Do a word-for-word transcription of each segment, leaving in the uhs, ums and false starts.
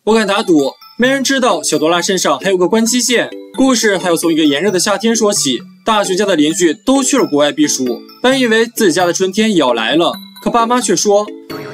我敢打赌，没人知道小多拉身上还有个关机键。故事还要从一个炎热的夏天说起，大雄家的邻居都去了国外避暑，本以为自己家的春天也要来了，可爸妈却说。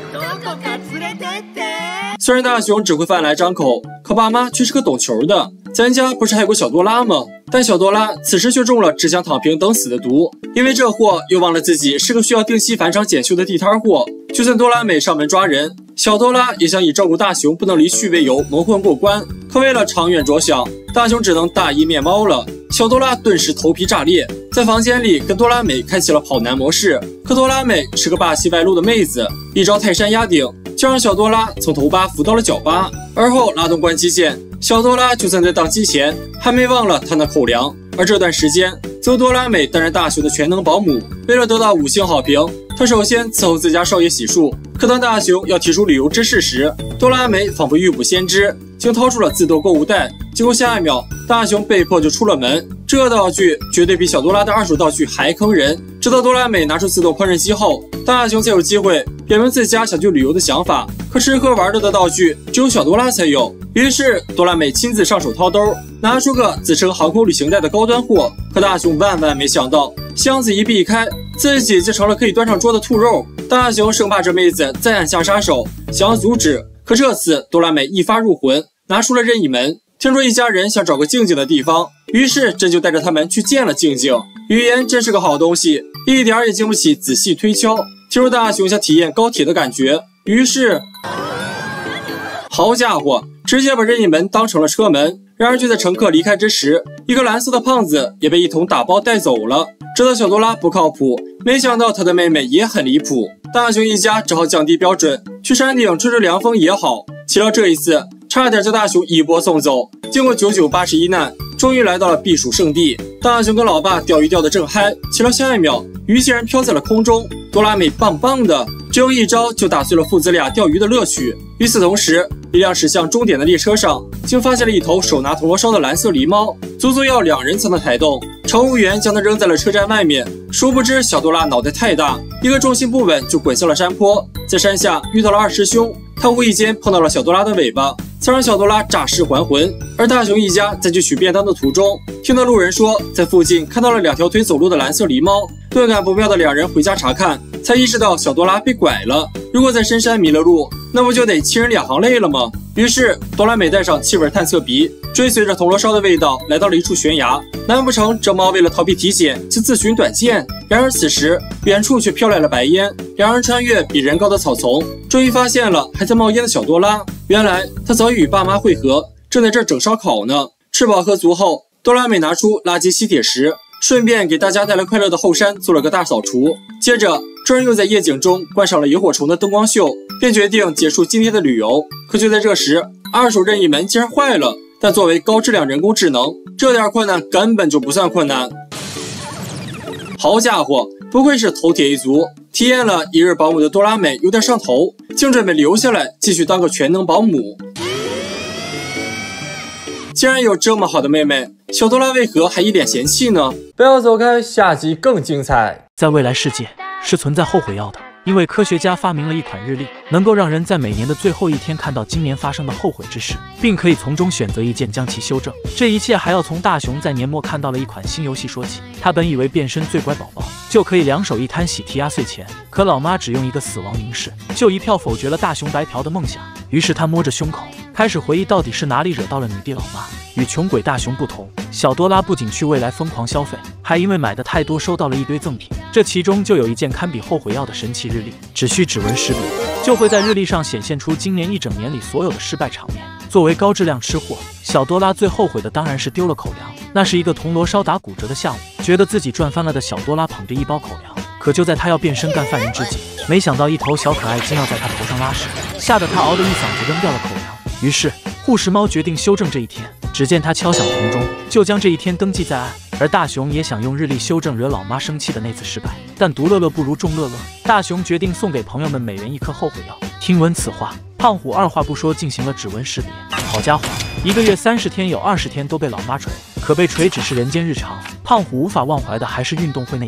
虽然大雄只会饭来张口，可爸妈却是个懂球的。咱家不是还有个小多拉吗？但小多拉此时却中了只想躺平等死的毒，因为这货又忘了自己是个需要定期返场检修的地摊货。就算多拉美上门抓人，小多拉也想以照顾大雄不能离去为由蒙混过关。可为了长远着想，大雄只能大义灭猫了。小多拉顿时头皮炸裂，在房间里跟多拉美开启了跑男模式。可多拉美是个霸气外露的妹子，一招泰山压顶就让小多拉从头疤扶到了脚疤，而后拉动关机键，小多拉就算在宕机前还没忘了他那口粮。而这段时间，则多拉美担任大雄的全能保姆，为了得到五星好评，她首先伺候自家少爷洗漱。可当大雄要提出旅游之事时，多拉美仿佛预卜先知，竟掏出了自动购物袋。结果下一秒，大雄被迫就出了门。这道具绝对比小多拉的二手道具还坑人。直到多拉美拿出自动烹饪机后，大雄才有机会表明自家想去旅游的想法。可吃喝玩乐的道具只有小多拉才有，于是多拉美亲自上手掏兜，拿出个自称航空旅行袋的高端货。可大雄万万没想到，箱子一避开，自己就成了可以端上桌的兔肉。大雄生怕这妹子再按下杀手，想要阻止。可这次多拉美一发入魂，拿出了任意门。听说一家人想找个静静的地方，于是这就带着他们去见了静静。语言真是个好东西，一点也经不起仔细推敲。听说大雄想体验高铁的感觉，于是好家伙，直接把任意门当成了车门。然而就在乘客离开之时，一个蓝色的胖子也被一桶打包带走了。知道小多拉不靠谱，没想到他的妹妹也很离谱。大雄一家只好降低标准，去山顶吹吹凉风也好。岂料这一次差点将大雄一波送走。经过九九八十一难，终于来到了避暑胜地。大雄跟老爸钓鱼钓得正嗨，岂料下一秒鱼竟然飘在了空中。多拉美棒棒的，只用一招就打碎了父子俩钓鱼的乐趣。与此同时，一辆驶向终点的列车上，竟发现了一头手拿铜锣烧的蓝色狸猫，足足要两人才能抬动。乘务员将它扔在了车站外面，殊不知小多拉脑袋太大，一个重心不稳就滚下了山坡。在山下遇到了二师兄，他无意间碰到了小多拉的尾巴，才让小多拉诈尸还魂。而大雄一家在去取便当的途中，听到路人说在附近看到了两条腿走路的蓝色狸猫，顿感不妙的两人回家查看，才意识到小多拉被拐了。如果在深山迷了路，那不就得亲人两行泪了吗？于是多拉美带上气味探测鼻，追随着铜锣烧的味道来到了一处悬崖。难不成这猫为了逃避体检就自寻短见？然而此时远处却飘来了白烟，两人穿越比人高的草丛，终于发现了还在冒烟的小多拉。原来他早已与爸妈会合，正在这儿整烧烤呢。吃饱喝足后，多拉美拿出垃圾吸铁石，顺便给大家带来快乐的后山做了个大扫除。接着众人又在夜景中观赏了萤火虫的灯光秀，便决定结束今天的旅游。可就在这时，二手任意门竟然坏了。但作为高质量人工智能，这点困难根本就不算困难。好家伙，不愧是头铁一族，体验了一日保姆的多拉美有点上头，竟准备留下来继续当个全能保姆。既然有这么好的妹妹，小多拉为何还一脸嫌弃呢？不要走开，下集更精彩。 在未来世界是存在后悔药的，因为科学家发明了一款日历，能够让人在每年的最后一天看到今年发生的后悔之事，并可以从中选择一件将其修正。这一切还要从大雄在年末看到了一款新游戏说起。他本以为变身最乖宝宝就可以两手一摊喜提压岁钱，可老妈只用一个死亡凝视，就一票否决了大雄白嫖的梦想。于是他摸着胸口，开始回忆到底是哪里惹到了女帝老妈。与穷鬼大雄不同，小多拉不仅去未来疯狂消费，还因为买的太多收到了一堆赠品。这其中就有一件堪比后悔药的神奇日历，只需指纹识别，就会在日历上显现出今年一整年里所有的失败场面。作为高质量吃货，小多拉最后悔的当然是丢了口粮。那是一个铜锣烧打骨折的下午，觉得自己赚翻了的小多拉捧着一包口粮，可就在他要变身干犯人之际，没想到一头小可爱竟要在他头上拉屎，吓得他嗷的一嗓子扔掉了口粮。于是护士猫决定修正这一天，只见他敲响铜钟，就将这一天登记在案。而大雄也想用日历修正惹老妈生气的那次失败，但独乐乐不如众乐乐，大雄决定送给朋友们每人一颗后悔药。听闻此话，胖虎二话不说进行了指纹识别。好家伙，一个月三十天有二十天都被老妈锤，可被锤只是人间日常。胖虎无法忘怀的还是运动会那天，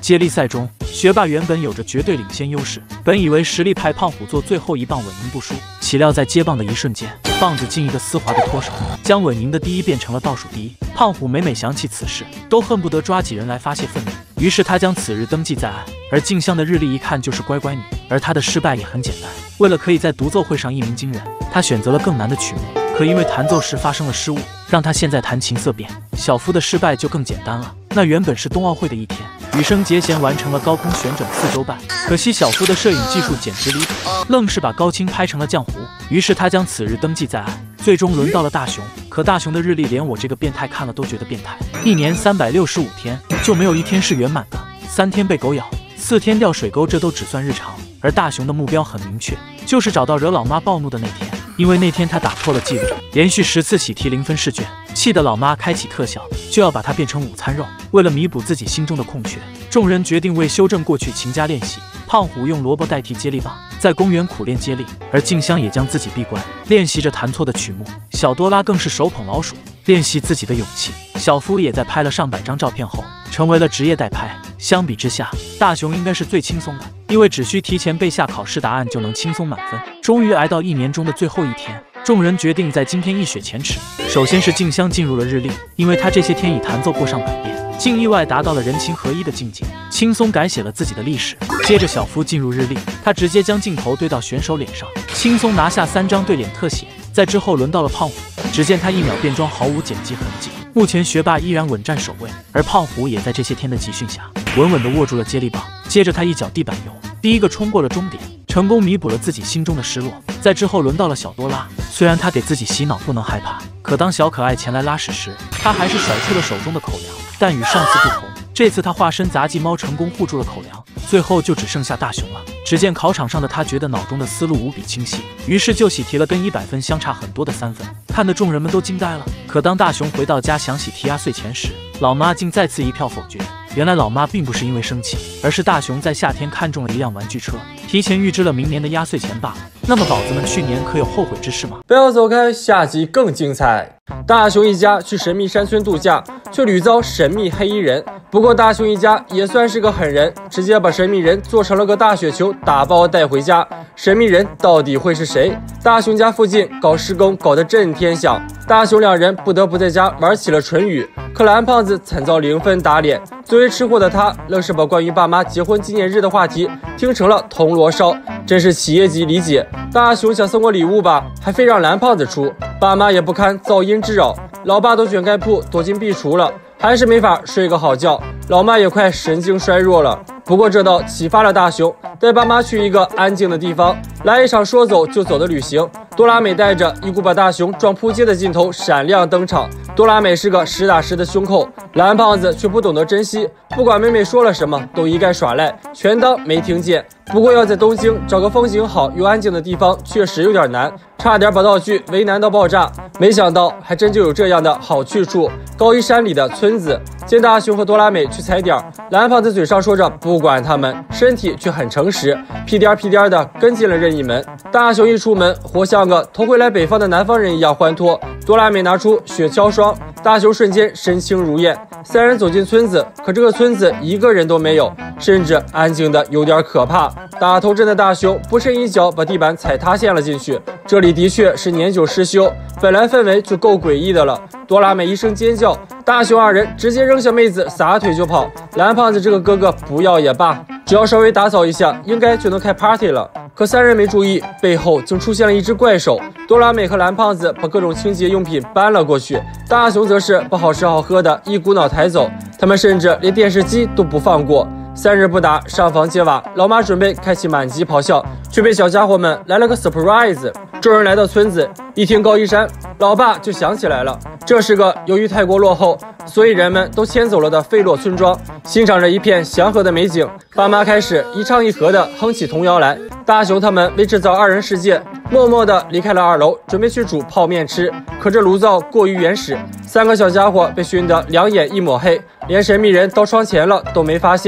接力赛中，学霸原本有着绝对领先优势，本以为实力派胖虎做最后一棒稳赢不输，岂料在接棒的一瞬间，棒子竟一个丝滑的脱手，将稳赢的第一变成了倒数第一。胖虎每每想起此事，都恨不得抓几人来发泄愤怒。于是他将此日登记在案，而静香的日历一看就是乖乖女，而她的失败也很简单，为了可以在独奏会上一鸣惊人，她选择了更难的曲目。可因为弹奏时发生了失误，让他现在弹琴色变。小夫的失败就更简单了，那原本是冬奥会的一天，羽生结弦完成了高空旋转四周半，可惜小夫的摄影技术简直离谱，愣是把高清拍成了浆糊。于是他将此日登记在案，最终轮到了大雄。可大雄的日历连我这个变态看了都觉得变态，一年三百六十五天就没有一天是圆满的，三天被狗咬，四天掉水沟，这都只算日常。而大雄的目标很明确，就是找到惹老妈暴怒的那天。因为那天他打破了记录，连续十次喜提零分试卷，气得老妈开启特效，就要把它变成午餐肉。为了弥补自己心中的空缺，众人决定为修正过去勤加练习。胖虎用萝卜代替接力棒，在公园苦练接力，而静香也将自己闭关，练习着弹错的曲目。小多拉更是手捧老鼠，练习自己的勇气。小夫也在拍了上百张照片后，成为了职业代拍。相比之下，大雄应该是最轻松的，因为只需提前背下考试答案就能轻松满分。终于挨到一年中的最后一天，众人决定在今天一雪前耻。首先是静香进入了日历，因为她这些天已弹奏过上百遍，竟意外达到了人情合一的境界，轻松改写了自己的历史。接着小夫进入日历，他直接将镜头对到选手脸上，轻松拿下三张对脸特写。在之后轮到了胖虎，只见他一秒变装，毫无剪辑痕迹。目前学霸依然稳占首位，而胖虎也在这些天的集训下，稳稳地握住了接力棒。接着他一脚地板油，第一个冲过了终点，成功弥补了自己心中的失落。在之后轮到了小多拉，虽然他给自己洗脑不能害怕，可当小可爱前来拉屎时，他还是甩出了手中的口粮。但与上次不同，这次他化身杂技猫，成功护住了口粮。最后就只剩下大雄了。只见考场上的他觉得脑中的思路无比清晰，于是就喜提了跟一百分相差很多的三分，看得众人们都惊呆了。可当大雄回到家想喜提压岁钱时，老妈竟再次一票否决。原来老妈并不是因为生气，而是大雄在夏天看中了一辆玩具车，提前预支了明年的压岁钱罢了。那么宝子们去年可有后悔之事吗？ 不要走开，下集更精彩。大雄一家去神秘山村度假，却屡遭神秘黑衣人。不过大雄一家也算是个狠人，直接把神秘人做成了个大雪球，打包带回家。神秘人到底会是谁？大雄家附近搞施工搞得震天响，大雄两人不得不在家玩起了唇语。可蓝胖子惨遭零分打脸，作为吃货的他，愣是把关于爸妈结婚纪念日的话题听成了铜锣烧，真是企业级理解。大雄想送我礼物吧，还非让蓝胖子出，爸妈也不堪噪音之扰，老爸都卷盖铺躲进壁橱了，还是没法睡个好觉，老妈也快神经衰弱了。不过这倒启发了大雄，带爸妈去一个安静的地方，来一场说走就走的旅行。多拉美带着一股把大雄撞扑街的劲头闪亮登场。多拉美是个实打实的胸口，蓝胖子却不懂得珍惜，不管妹妹说了什么都一概耍赖，全当没听见。不过要在东京找个风景好又安静的地方确实有点难，差点把道具为难到爆炸。没想到还真就有这样的好去处，高一山里的村子。见大雄和多拉美去踩点，蓝胖子嘴上说着不管他们，身体却很诚实，屁颠屁颠的跟进了任意门。大雄一出门，活像个头回来北方的南方人一样欢脱。多拉美拿出雪橇霜，大雄瞬间身轻如燕。三人走进村子，可这个村子一个人都没有，甚至安静的有点可怕。打头阵的大雄不慎一脚把地板踩塌陷了进去，这里的确是年久失修，本来氛围就够诡异的了。多拉美一声尖叫，大雄二人直接扔下妹子撒腿就跑。蓝胖子这个哥哥不要也罢，只要稍微打扫一下，应该就能开 party 了。可三人没注意，背后竟出现了一只怪手。多拉美和蓝胖子把各种清洁用品搬了过去，大雄则是把好吃好喝的一股脑抬走，他们甚至连电视机都不放过。三日不打，上房揭瓦，老妈准备开启满级咆哮，却被小家伙们来了个 surprise。众人来到村子，一听高一山，老爸就想起来了，这是个由于泰国落后，所以人们都迁走了的废落村庄。欣赏着一片祥和的美景，爸妈开始一唱一和的哼起童谣来。大雄他们为制造二人世界，默默地离开了二楼，准备去煮泡面吃。可这炉灶过于原始，三个小家伙被熏得两眼一抹黑，连神秘人到窗前了都没发现。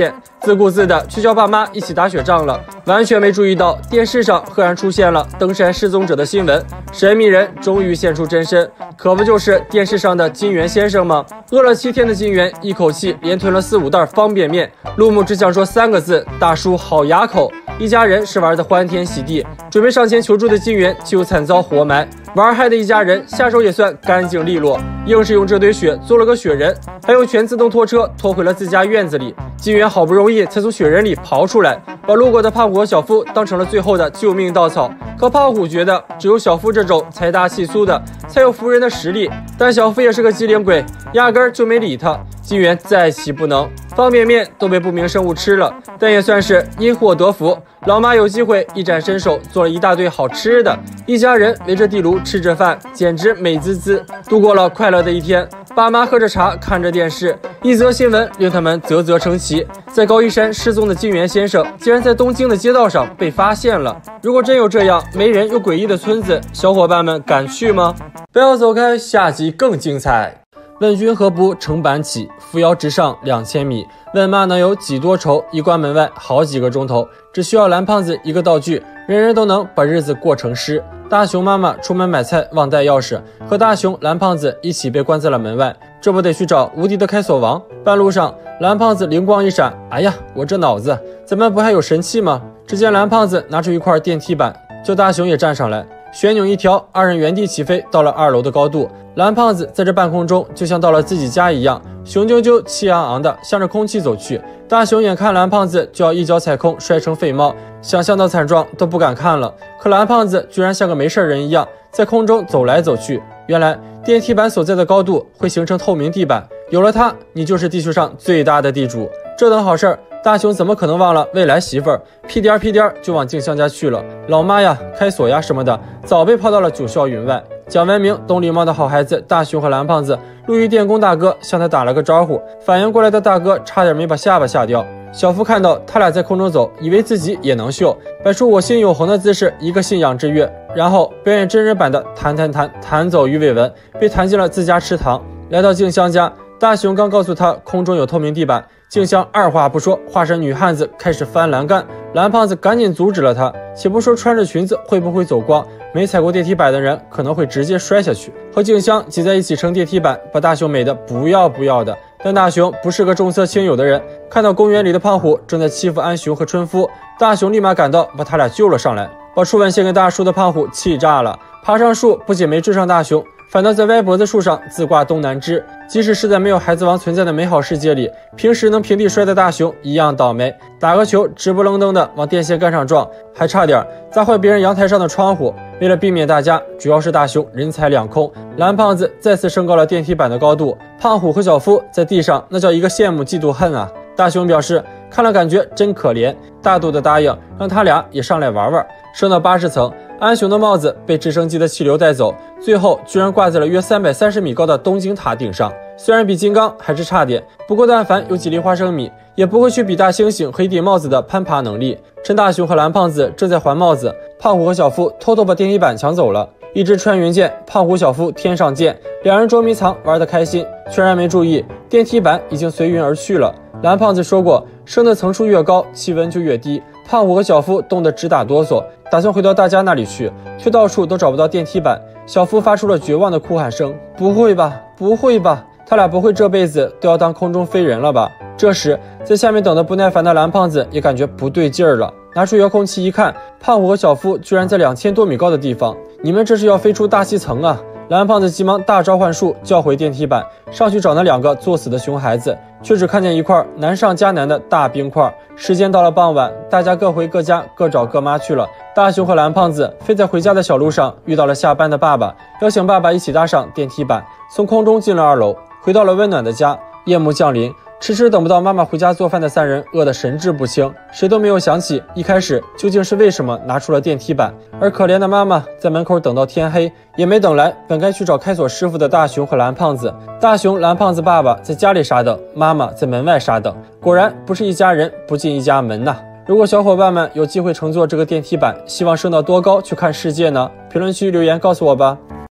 自顾自的去叫爸妈一起打雪仗了，完全没注意到电视上赫然出现了登山失踪者的新闻，神秘人终于现出真身，可不就是电视上的金元先生吗？饿了七天的金元一口气连吞了四五袋方便面，陆木只想说三个字：大叔好牙口。一家人是玩的欢天喜地，准备上前求助的金元就惨遭活埋。玩嗨的一家人下手也算干净利落，硬是用这堆雪做了个雪人，还用全自动拖车拖回了自家院子里。金元好不容易才从雪人里刨出来，把路过的胖虎和小夫当成了最后的救命稻草。可胖虎觉得只有小夫这种财大气粗的才有服人的实力，但小夫也是个机灵鬼，压根儿就没理他。金元再气不能，方便面都被不明生物吃了，但也算是因祸得福。老妈有机会一展身手，做了一大堆好吃的，一家人围着地炉吃着饭，简直美滋滋，度过了快乐的一天。爸妈喝着茶，看着电视，一则新闻令他们啧啧称奇：在高一山失踪的金元先生，竟然在东京的街道上被发现了。如果真有这样没人又诡异的村子，小伙伴们敢去吗？不要走开，下集更精彩。问君何不乘板起，扶摇直上两千米。问妈能有几多愁，一关门外好几个钟头。只需要蓝胖子一个道具，人人都能把日子过成诗。大熊妈妈出门买菜忘带钥匙，和大熊、蓝胖子一起被关在了门外，这不得去找无敌的开锁王？半路上，蓝胖子灵光一闪，哎呀，我这脑子，咱们不还有神器吗？只见蓝胖子拿出一块电梯板，叫大熊也站上来。旋钮一调，二人原地起飞到了二楼的高度。蓝胖子在这半空中就像到了自己家一样，雄赳赳气昂昂的向着空气走去。大熊眼看蓝胖子就要一脚踩空摔成废猫，想象到惨状都不敢看了。可蓝胖子居然像个没事人一样在空中走来走去。原来电梯板所在的高度会形成透明地板，有了它，你就是地球上最大的地主。这等好事儿，大熊怎么可能忘了未来媳妇儿？屁颠儿屁颠儿就往静香家去了。老妈呀，开锁呀什么的，早被抛到了九霄云外。讲文明懂礼貌的好孩子大熊和蓝胖子，路遇电工大哥向他打了个招呼，反应过来的大哥差点没把下巴吓掉。小夫看到他俩在空中走，以为自己也能秀，摆出我心永恒的姿势，一个信仰之跃，然后表演真人版的弹弹弹弹走鱼尾纹，被弹进了自家池塘。来到静香家，大熊刚告诉他空中有透明地板，静香二话不说，化身女汉子开始翻栏杆。蓝胖子赶紧阻止了他，且不说穿着裙子会不会走光，没踩过电梯板的人可能会直接摔下去。和静香挤在一起撑电梯板，把大熊美的不要不要的。但大熊不是个重色轻友的人，看到公园里的胖虎正在欺负安雄和春夫，大熊立马赶到，把他俩救了上来。把初吻献给大叔的胖虎气炸了，爬上树不仅没追上大熊，反倒在歪脖子树上自挂东南枝。即使是在没有孩子王存在的美好世界里，平时能平地摔的大熊一样倒霉，打个球直不愣登的往电线杆上撞，还差点砸坏别人阳台上的窗户。为了避免大家，主要是大熊人财两空，蓝胖子再次升高了电梯板的高度，胖虎和小夫在地上那叫一个羡慕嫉妒恨啊。大熊表示看了感觉真可怜，大度的答应让他俩也上来玩玩。升到八十层，安雄的帽子被直升机的气流带走，最后居然挂在了约三百三十米高的东京塔顶上。虽然比金刚还是差点，不过但凡有几粒花生米，也不会去比大猩猩和一顶帽子的攀爬能力。趁大熊和蓝胖子正在还帽子，胖虎和小夫偷偷把电梯板抢走了。一支穿云箭，胖虎小夫天上箭，两人捉迷藏玩得开心，全然没注意电梯板已经随云而去了。蓝胖子说过，升的层数越高，气温就越低。胖虎和小夫冻得直打哆嗦，打算回到大家那里去，却到处都找不到电梯板。小夫发出了绝望的哭喊声：不会吧，不会吧，他俩不会这辈子都要当空中飞人了吧？这时在下面等得不耐烦的蓝胖子也感觉不对劲儿了，拿出遥控器一看，胖虎和小夫居然在两千多米高的地方，你们这是要飞出大气层啊！蓝胖子急忙大召唤术叫回电梯板，上去找那两个作死的熊孩子，却只看见一块难上加难的大冰块。时间到了傍晚，大家各回各家，各找各妈去了。大熊和蓝胖子飞在回家的小路上，遇到了下班的爸爸，邀请爸爸一起搭上电梯板，从空中进了二楼，回到了温暖的家。夜幕降临，迟迟等不到妈妈回家做饭的三人饿得神志不清，谁都没有想起一开始究竟是为什么拿出了电梯板。而可怜的妈妈在门口等到天黑，也没等来本该去找开锁师傅的大熊和蓝胖子。大熊、蓝胖子爸爸在家里傻等，妈妈在门外傻等，果然不是一家人不进一家门呐。如果小伙伴们有机会乘坐这个电梯板，希望升到多高去看世界呢？评论区留言告诉我吧。